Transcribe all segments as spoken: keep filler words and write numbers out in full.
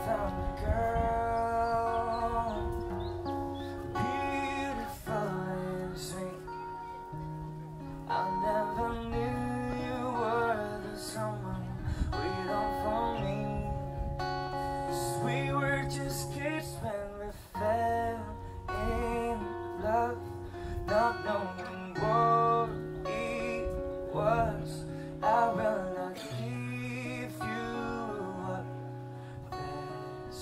found a girl, beautiful and sweet. I never knew you were the someone wait on for me. 'Cause we were just kids when we fell in love, not knowing what it was. I will not give you up this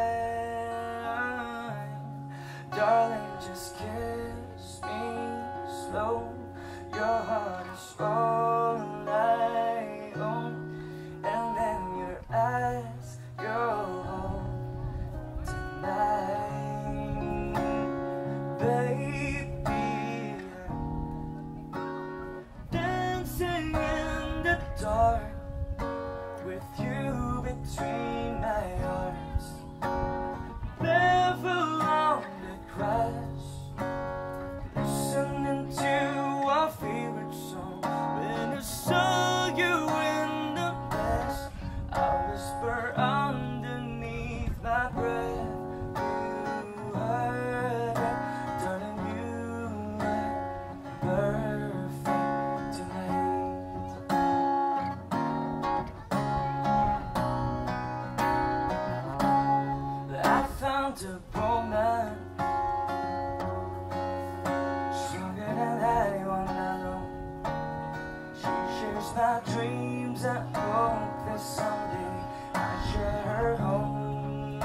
time, darling, just kiss me slow. Your heart is all I own, and then your eyes go home tonight, baby. Dancing in the dark with you between my arms, level on the grass, listening to our favorite song. When I saw you in the past, I whisper underneath my breath, you heard it, darling, you were perfect tonight. I found a woman stronger than anyone I know. She shares my dreams. I hope that someday I share her home.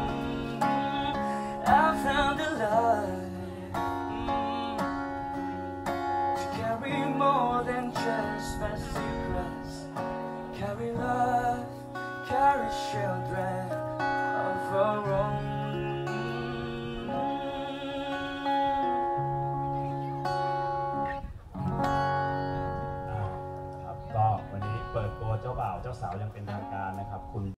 I found a love mm, to carry more than just my secrets. Carry love, carry children of our own. ก็วันนี้เปิดตัวเจ้าบ่าวเจ้าสาวยังเป็นทางการนะครับคุณ